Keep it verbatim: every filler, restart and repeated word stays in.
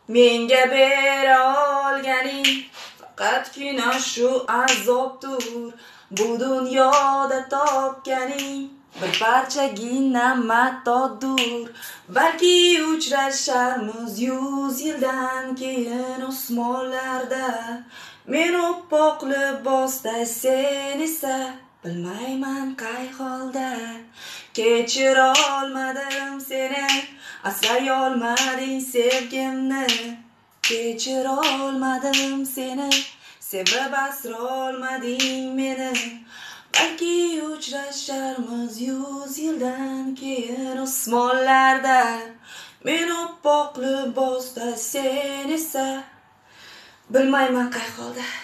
menga bera olganing faqatgina shu azobdir. Bu dunyoda topganing bir parchagina matodir. Balki uchrasharmiz yuz yildan keyin osmonlarda. Men oppoq libosda, sen esa bilmayman qay holda. Kechira olmadim seni, asray olmading sevgimni. Kechira olmadim seni, sevib asra olmading meni. Balki uchrasharmiz yuz yildan keyin osmonlarda. Men oppoq libosda, sen esa bilmayman qay holda.